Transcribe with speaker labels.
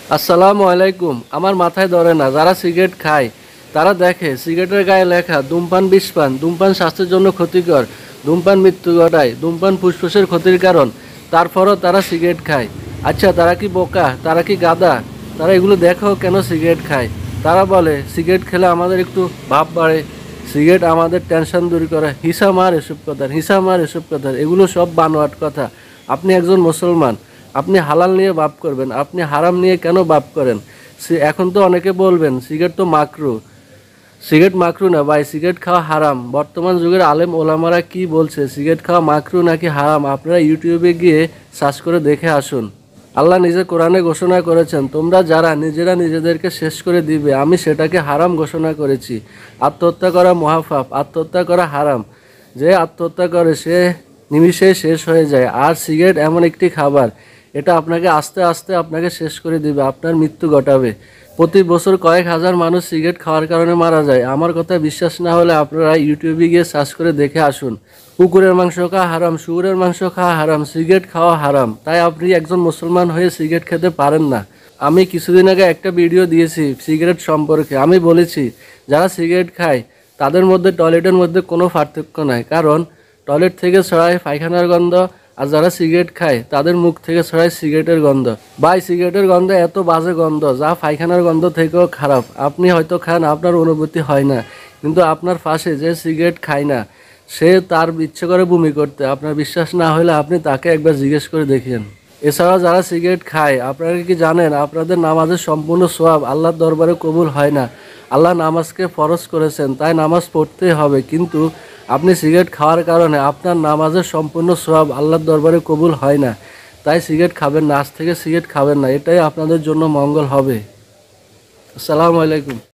Speaker 1: আসসালামু আলাইকুম। আমার মাথায় ধরে না, যারা সিগারেট খায় তারা দেখে সিগারেটের গায়ে লেখা ধূমপান বিষপান, ধূমপান স্বাস্থ্যের জন্য ক্ষতিকর, ধূমপান মৃত্যু ঘটায়, ধূমপান ফুসফুসের ক্ষতির কারণ, তারপরও তারা সিগারেট খায়। আচ্ছা, তারা কি বোকা? তারা কি গাধা? তারা এগুলো দেখো কেন সিগারেট খায়? তারা বলে সিগারেট খেলে আমাদের একটু ভাব বাড়ে, সিগারেট আমাদের টেনশন দূর করে। হিসা মার এসব কথা, এগুলো সব বানোয়াট কথা। আপনি একজন মুসলমান, আপনি হালাল নিয়ে বাপ করবেন, আপনি হারাম নিয়ে কেন বাপ করেন? এখন তো অনেকে বলবেন সিগারেট তো মাকরু। সিগারেট মাকরু না ভাই, সিগারেট খাওয়া হারাম। বর্তমান যুগের আলেম ওলামারা কি বলছে, সিগারেট খাওয়া মাকরু নাকি হারাম, আপনারা ইউটিউবে গিয়ে সার্চ করে দেখে আসুন। আল্লাহ নিজে কোরআনে ঘোষণা করেছেন, তোমরা যারা নিজেরা নিজেদেরকে শেষ করে দিবে আমি সেটাকে হারাম ঘোষণা করেছি। আত্মহত্যা করা মহাপাপ, আত্মহত্যা করা হারাম। যে আত্মহত্যা করে সে নিমিষেই শেষ হয়ে যায়। আর সিগারেট এমন একটি খাবার, এটা আপনাকে আস্তে আস্তে আপনাকে শেষ করে দিবে, আপনার মৃত্যু ঘটাবে। প্রতি বছর কয়েক হাজার মানুষ সিগারেট খাওয়ার কারণে মারা যায়। আমার কথা বিশ্বাস না হলে আপনারা ইউটিউবে গিয়ে সার্চ করে দেখে আসুন। কুকুরের মাংস খাওয়া হারাম, শুয়োরের মাংস খাওয়া হারাম, সিগারেট খাওয়া হারাম। তাই আপনি একজন মুসলমান হয়ে সিগারেট খেতে পারেন না। আমি কিছুদিন আগে একটা ভিডিও দিয়েছি সিগারেট সম্পর্কে। আমি বলেছি যারা সিগারেট খায় তাদের মধ্যে টয়লেটের মধ্যে কোনো পার্থক্য নাই, কারণ টয়লেট থেকে ছড়ায় পায়খানার গন্ধ, আর যারা সিগারেট খায় তাদের মুখ থেকে ছড়ায় সিগারেটের গন্ধ। ভাই, সিগারেটের গন্ধ এত বাজে গন্ধ যা পায়খানার গন্ধ থেকেও খারাপ। আপনি হয়তো খান, আপনার অনুভূতি হয় না, কিন্তু আপনার পাশে যে সিগারেট খায় না সে তার ইচ্ছে করে বমি করতে। আপনার বিশ্বাস না হলে আপনি তাকে একবার জিজ্ঞেস করে দেখেন। এছাড়া যারা সিগারেট খায়, আপনারা কি জানেন আপনাদের নামাজের সম্পূর্ণ সওয়াব আল্লাহর দরবারে কবুল হয় না। আল্লাহ নামাজকে ফরজ করেছেন, তাই নামাজ পড়তেই হবে, কিন্তু আপনি সিগারেট খাওয়ার কারণে আপনার নামাজের সম্পূর্ণ সওয়াব আল্লাহর দরবারে কবুল হয় না। তাই সিগারেট খাবেন না, আজ থেকে সিগারেট খাবেন না, এটাই আপনাদের জন্য মঙ্গল হবে। আসসালামু আলাইকুম।